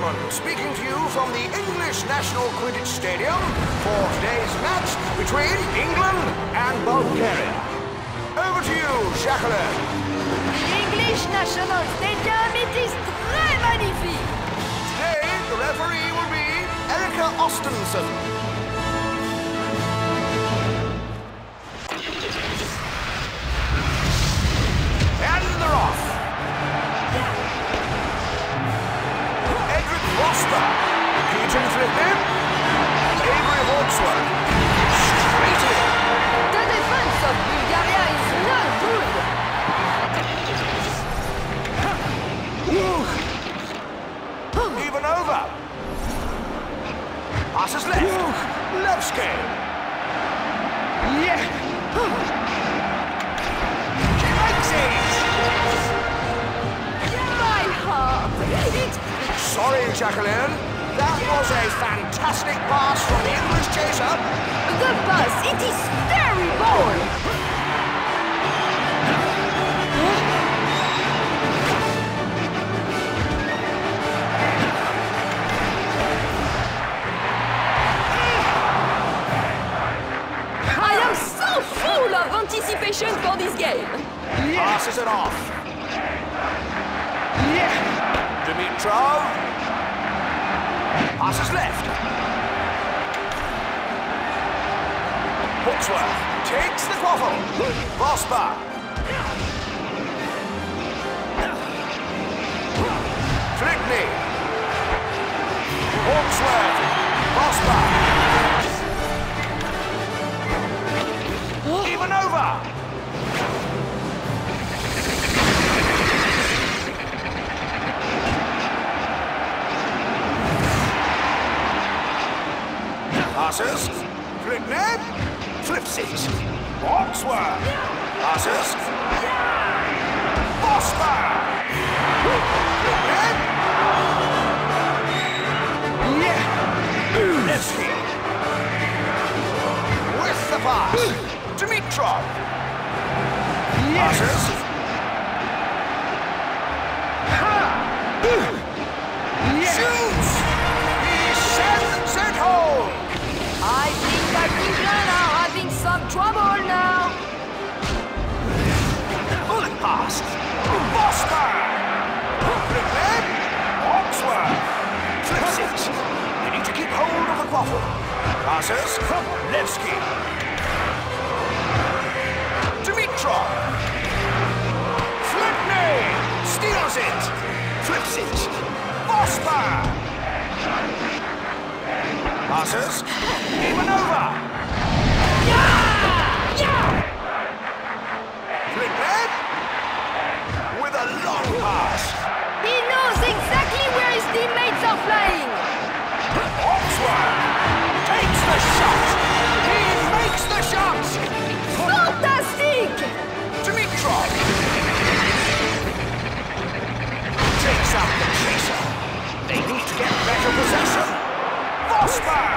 gentlemen, speaking to you from the English National Quidditch Stadium for today's match between England and Bulgaria. Over to you, Jacqueline. The English National Stadium, it is très magnifique. Today, the referee will be Erica Ostenson. And they're off. Keaton Flippin, Avery Hawksworth, straight in. The defense of Bulgaria is not good. Even over. Passes left. Levski. Yeah. She makes it. My heart. Sorry, Jacqueline. That was a fantastic pass from the English chaser. The pass, it is very bold. I am so full of anticipation for this game. Passes it off. Dimitrov. Passes left. Hawksworth takes the quaffle. Vosper. Flickney. Hawksworth. Vosper. Even over. Passes. Flickney. Flips it. Hawksworth. Passes. Vosper. Flickney. Levski. With the pass. Dimitrov. Passes. Shoots. He sends it home. I think that England are having some trouble now. Bullet pass. Vosper. Flickney. Hawksworth. Flips it. They need to keep hold of the quaffle. Passes. Levski. Dimitrov. Flickney. Steals it. Flips it. Vosper. Passes. Even over. Flickney. With a long pass. He knows exactly where his teammates are flying. Hawksworth takes the shot. He makes the shot. Fantastic! Dimitrov takes out the chaser. They need to get better possession. Vosper!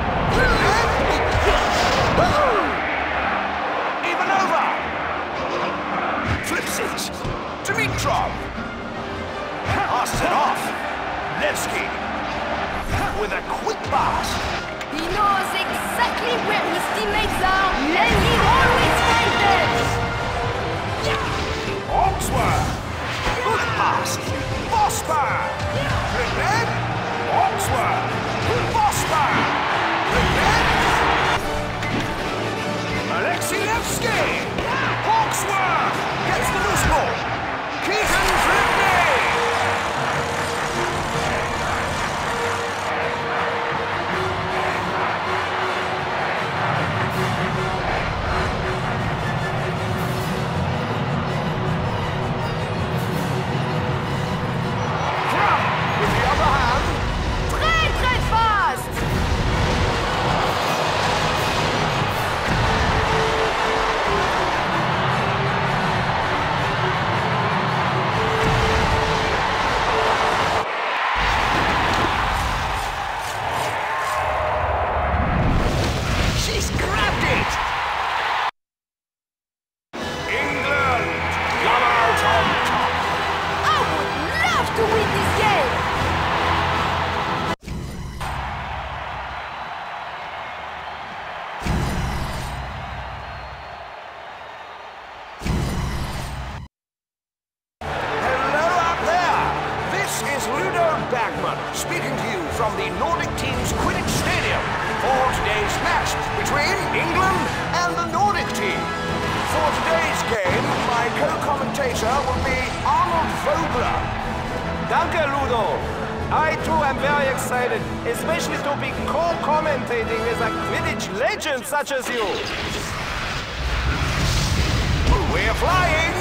Even over. Flips it. Dimitrov passes it off. Levski with a quick pass. He knows exactly where his teammates are, and he always finds them. Hawksworth. Bullet pass. Vosper. Flickney. Hawksworth. Vosper. Flickney. Alexievsky. Hawksworth gets the loose ball. Keaton Flickney. My co-commentator will be Arnold Vogler. Danke, Ludo. I too am very excited, especially to be co-commentating with a Quidditch legend such as you. We're flying!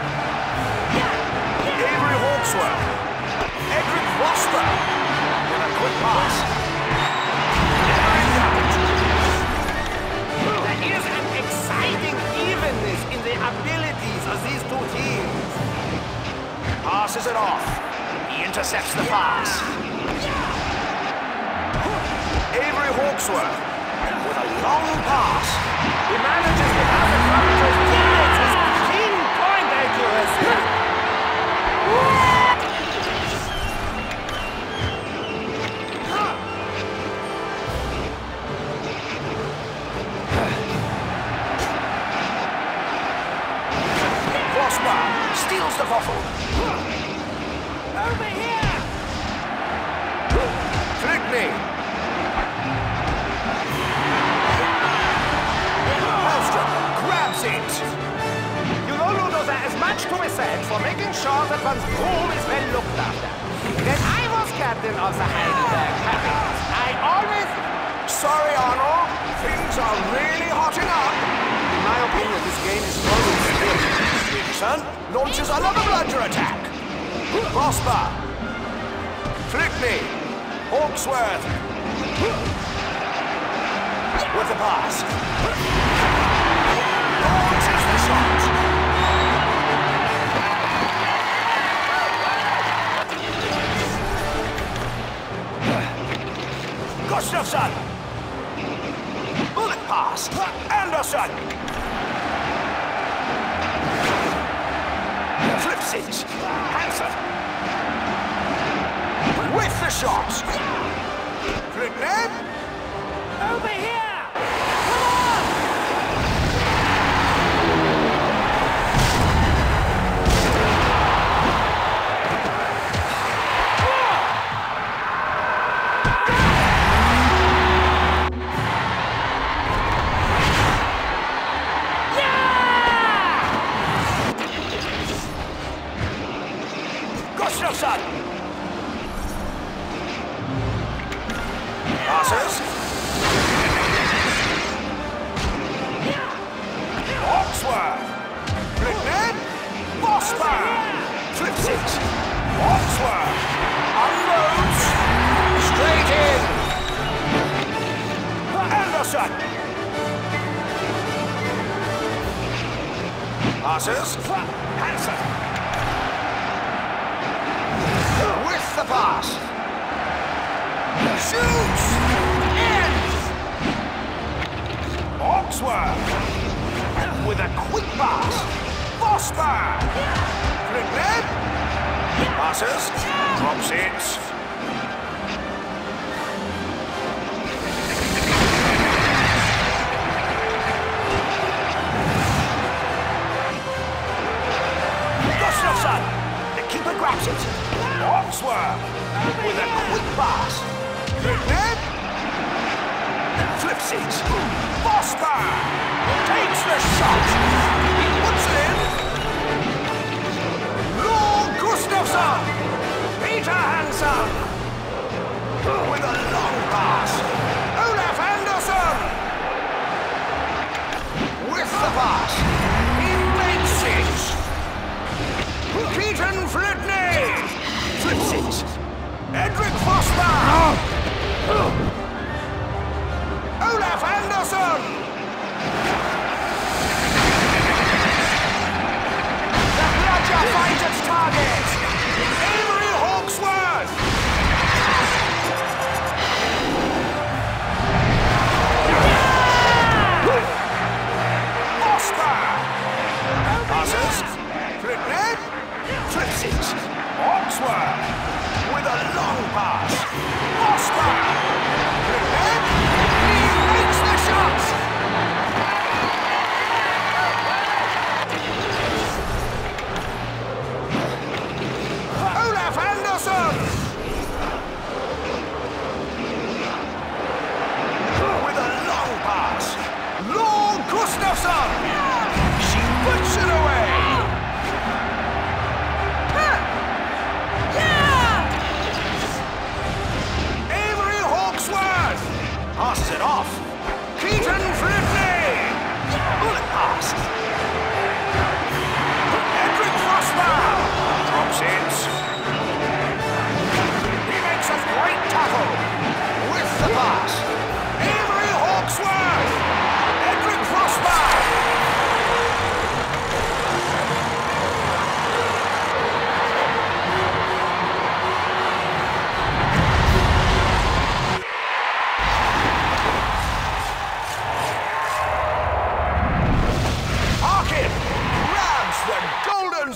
Avery Hawksworth. Edric Rosper. With a quick pass. There is an exciting evenness in the abilities of these two teams. Passes it off. He intercepts the pass. Avery Hawksworth. With a long pass. He manages to pass it from to his teammates with pinpoint accuracy. Rosper steals the Duffle. Over here! Flickney. Grabs it! You know, Ludo, there is much to be said for making sure that one's groom is well looked after. When I was captain of the Heidelberg Capitals, I always... Sorry, Arnold. Things are really hotting up. In my opinion, this game is always good. Gibson launches another blunder attack. Prosper. Flickney. Hawksworth. With the pass. Launches the shot. Gustafsson. Bullet pass. Anderson. Flips it. Hansen. With the shot. Flickney. Over here! Gustafsson. Passes. Hawksworth. Flickney. Bosper. Flips it. Hawksworth. Unloads. Straight in. Anderson. Passes. Hansen. With the pass. Shoots. In. Hawksworth. With a quick pass. Bosper. Flickney. Passes. Drops it. Gustafsson. The keeper grabs it. Hawksworth. With a quick pass. Flickney. Flips it. Bosper. Takes the shot. He puts it in. Lord Gustafsson. Peter Hansen. With a long pass. Olaf Anderson. With the pass. He makes it. Keaton Flickney. Flips it. Edric Foster. Olaf Anderson.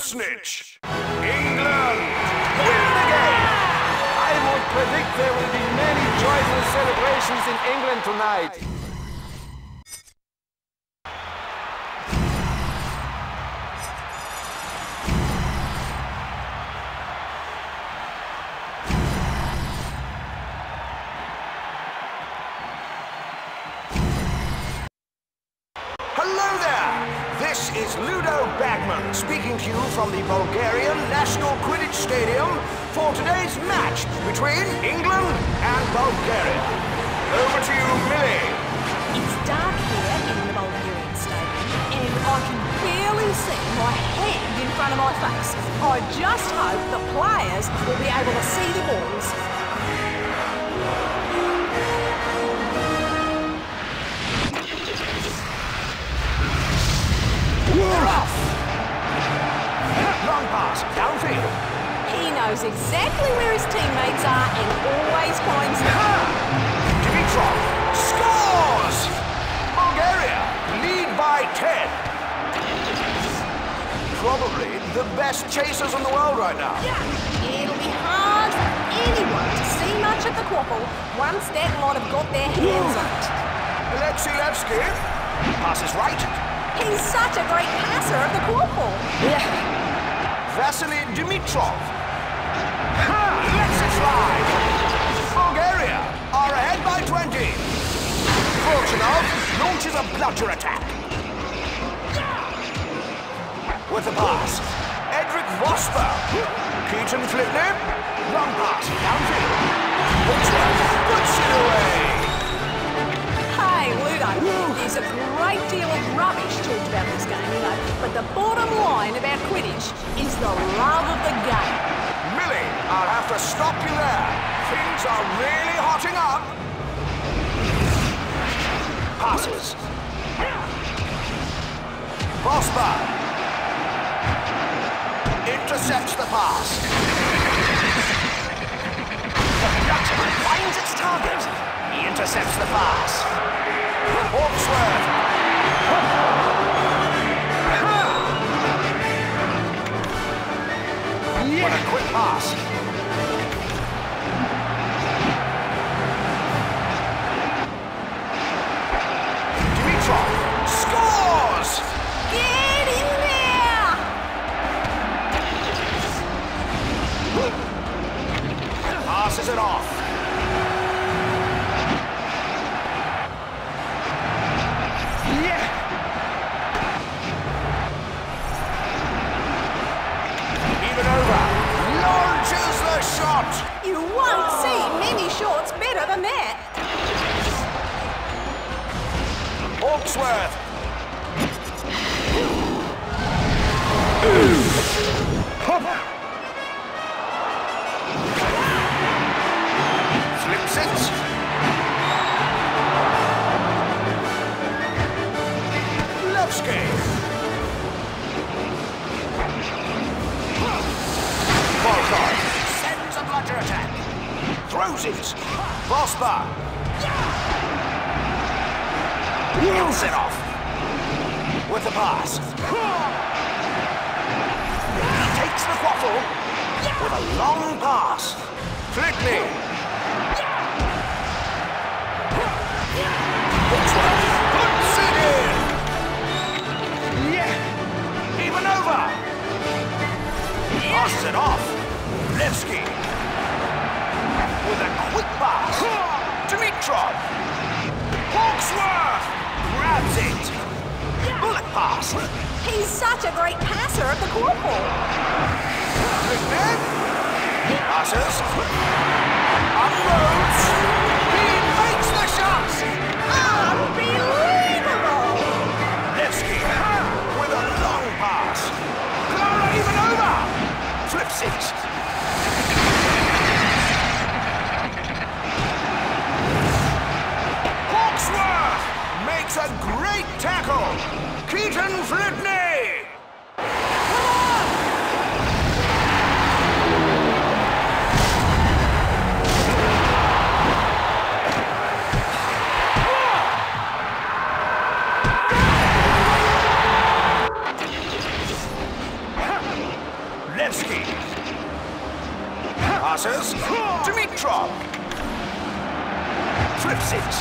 snitch. England win the game. I would predict there will be many joyful celebrations in England tonight. Hello there! This is Ludo Bagman speaking to you from the Bulgarian National Quidditch Stadium for today's match between England and Bulgaria. Over to you, Millie. It's dark here in the Bulgarian stadium, and I can barely see my hand in front of my face. I just hope the players will be able to see the balls. They're off! Long pass, downfield. He knows exactly where his teammates are and always finds them. Dimitrov scores! Bulgaria lead by 10. Probably the best chasers in the world right now. It'll be hard for anyone to see much of the quaffle once that lot have got their hands on it. Alexei passes right. He's such a great passer of the quaffle. Vasily Dimitrov lets it slide. Bulgaria are ahead by 20. Fortunov launches a bludger attack. With the pass, Edric Vosper. Keaton Flipnip, long pass, downfield. Puts it away. Hey, Ludo, there's a great deal of rubbish talked about this game, you know, but the bottom line about Quidditch is the love of the game. Millie, I'll have to stop you there. Things are really hotting up. Passes. Vosper intercepts the pass. The Dutchman finds its target. He intercepts the pass. Hawksworth. What a quick pass. Dimitrov scores! Get in there! Passes it off. Shot! You won't see many shots better than that. Hawksworth. Flips it. Levski. Volkov. Sends a bludger attack. Throws it. Vosper. Gets it off. With the pass. He takes the quaffle with a long pass. Flickney. Puts it in. Yeah. Even over. Passes it off. Levski. With a quick pass. Dimitrov. Hawksworth. Grabs it. Bullet pass. He's such a great passer of the quaffle. Passes. Unloads. He makes the shots. Unbelievable! Levski with a long pass. Clara even over. Flips it. Hawksworth makes a great tackle. Keaton Flipney. Passes. Dimitrov. Flips it.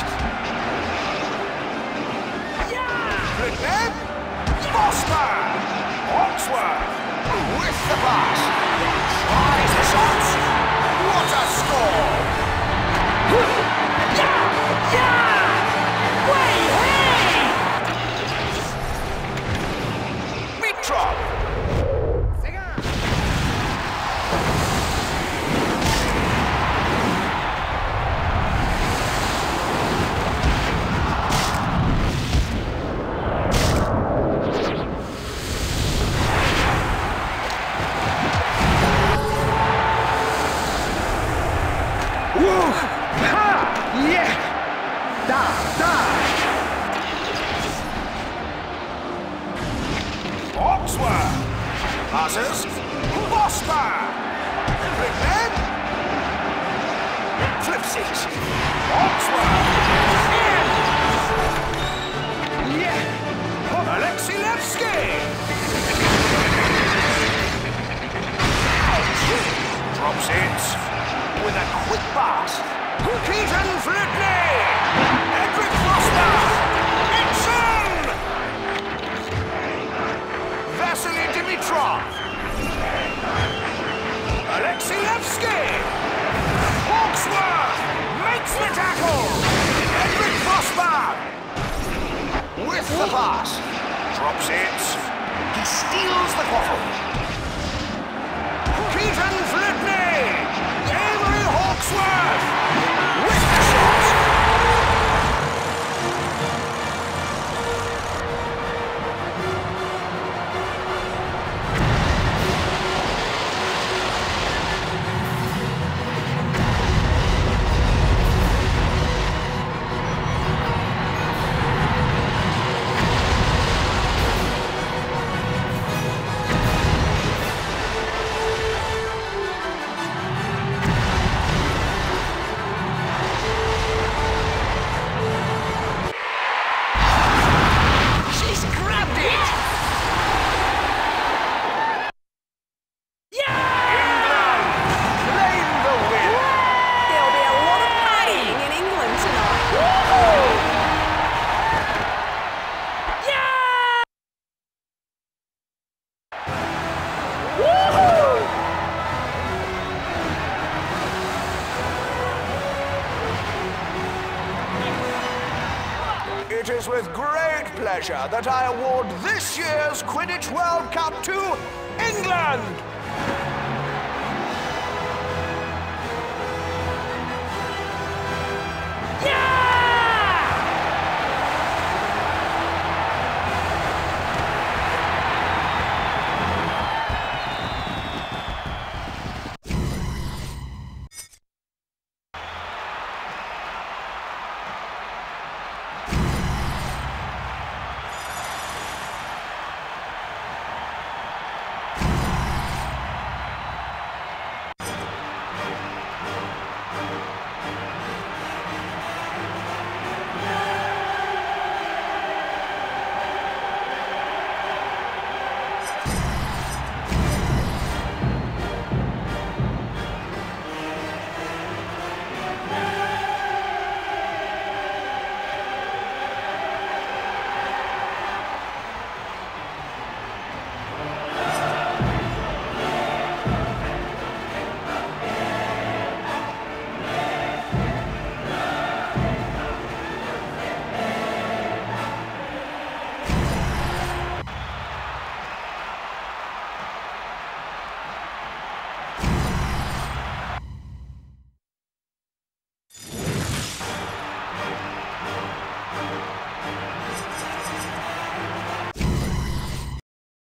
Flipned. Bosper. Hawksworth. With the pass. Tries the shot. What a score! Dimitrov. Passes. Bosper. Flipned. Flips it. Hawksworth. Alexilevsky. Drops it with a quick pass. Keaton Flipney. Edric Foster. Nixon. Vasily Dimitrov. Alexilevsky. Hawksworth makes the tackle. Edric Foster. With the pass. Drops it. He steals the quaffle. Keaton Flipney. Avery Hawksworth. With the shot. It is with great pleasure that I award this year's Quidditch World Cup to England!